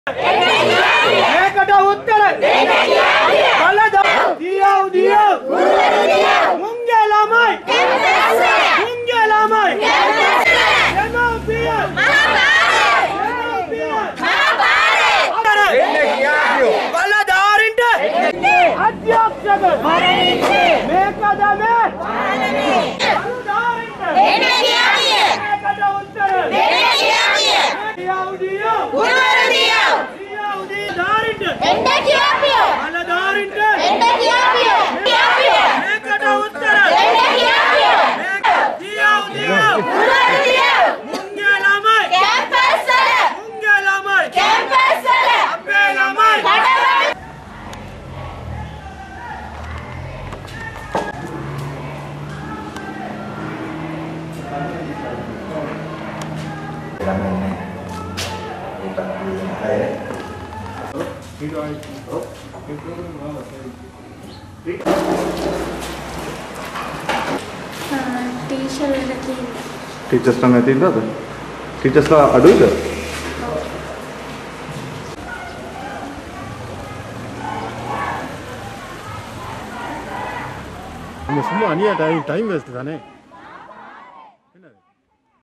ඒකට උත්තර බලද දියව් මුංගේ ළමයි මුංගේ ළමයි දෙමෝපිය බලධාරීන්ට අධ්‍යක්ෂක මේකද මේ බලධාරීන්ට ඒකට උත්තර टीचर्स නැති ඉන්නවද? ටීචර්ස්ලා අඩුයිද? මේ සුළු අනියා ටයිම් වෙස්ට් ගානේ.